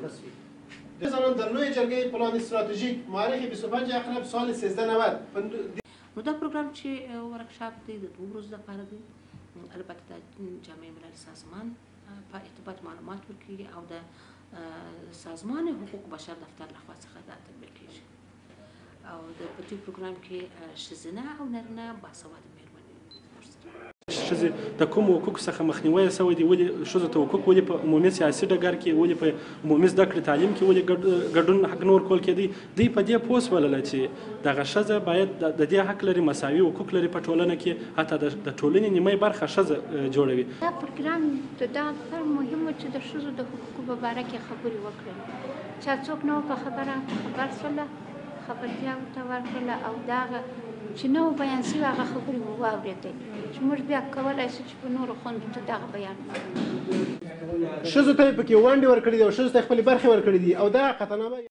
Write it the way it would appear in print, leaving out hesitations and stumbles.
تصویب. زنان در لوی جرگه پلان استراتژیک مؤرخ 25 اقرب سال 1390 نو دا پروګرام چې ورکشاپ دی د 2 ورځو لپاره دی. البته د جامعه ملل سازمان په ارتباط معلومات ورکوي او د سازمان حقوق بشر دفتر لخوا څخه دا تطبیق کیږي او د په دې پروګرام کې ښځینه او نارینه باسواده مېرمنې ښځې د کومو حقوقو څخه مخنیوی شوی دی، ولې ښځو ته حقوق ولې په عمومي سیاسي ډګر کې، ولې په عمومي زده کړې تعلیم کې ولې ګډون حق نه ورکول کېدی. دوی په دې پوه شول چې دغه ښځه باید د دې حق لري، مساوي حقوق لري په ټولنه کې، حتی د ټولنې نیمه برخه ښځه جوړوي. دا پروګرام د دغه لپاره مهم و چې د ښځو د حقوقو په باره کې خبرې وکړل. چا څوک نه و په خبره خبر شوله، خبرتیا ورته ورکړله او دغه چې نه و بیان شوي هغه خبرې مو واورېدې چې موږ بیا کولی شو چې په نورو خوندو ته دغه بیان کړو. ښځو ته یې پکې ونډې ورکړې دي او ښځو ته یې خپلې برخې ورکړې دي او دا قطعنامه